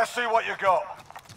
Let's see what you got.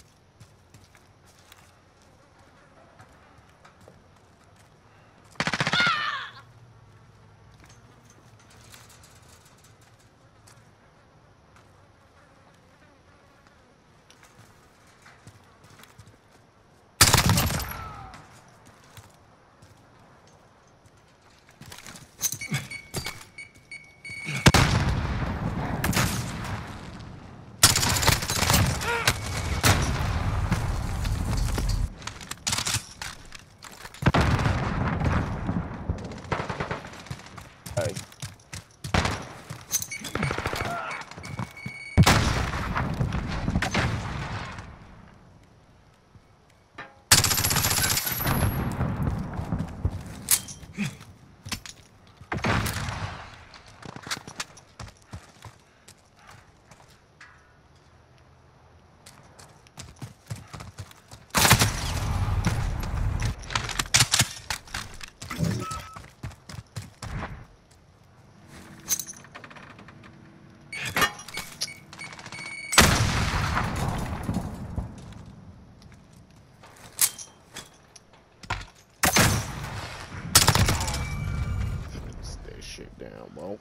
Shit down, bro.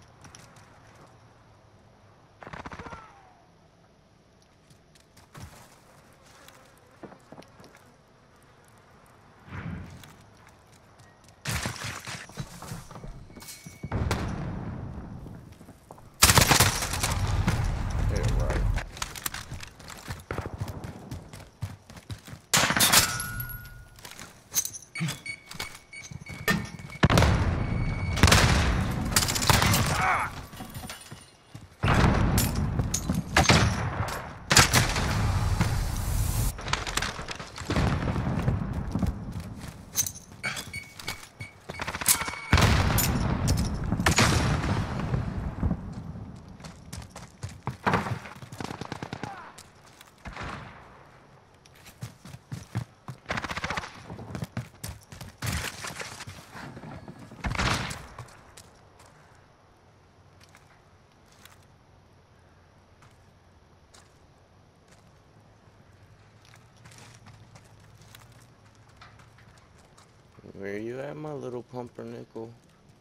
Where you at, my little pumpernickel?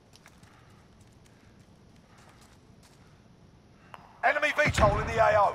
Enemy VTOL in the AO.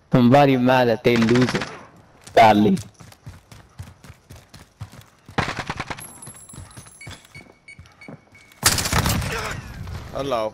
I'm very mad that they lose it badly. Hello.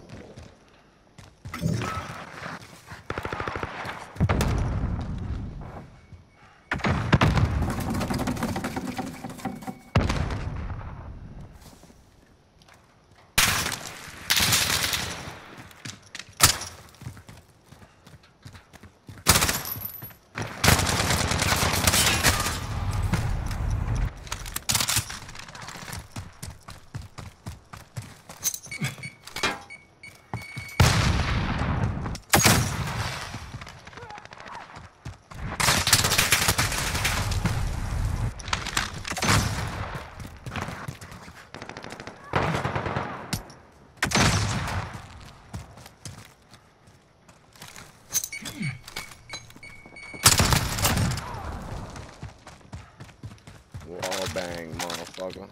Wall bang, motherfucker.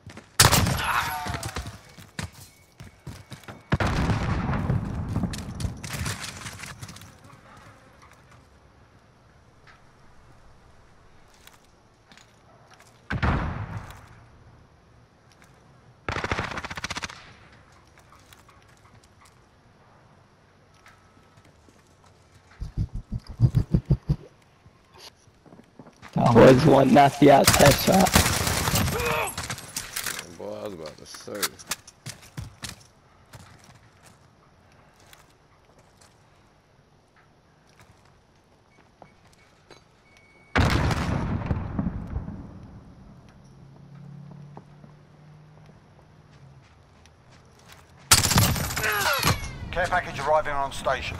That was one nasty ass headshot. Boy, I was about to say. Care package arriving on station.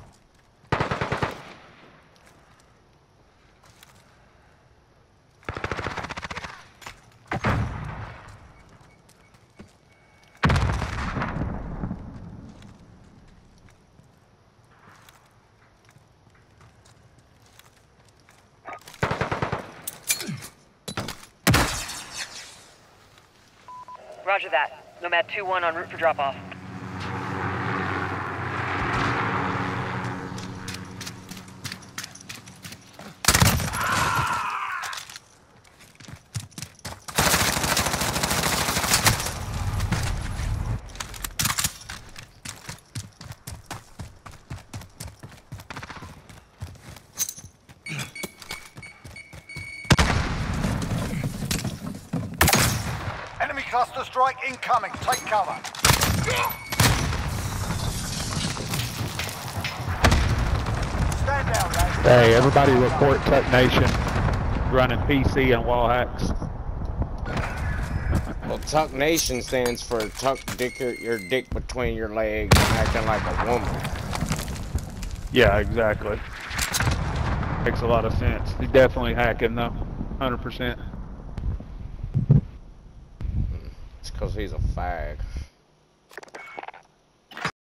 Roger that. Nomad 2-1 en route for drop-off. Enemy cluster strike incoming. Take cover. Stand down, lads. Hey, everybody report Tuck Nation running PC and wall hacks. Well, Tuck Nation stands for tuck your dick between your legs and acting like a woman. Yeah, exactly. Makes a lot of sense. He's definitely hacking though, 100%. It's because he's a fag.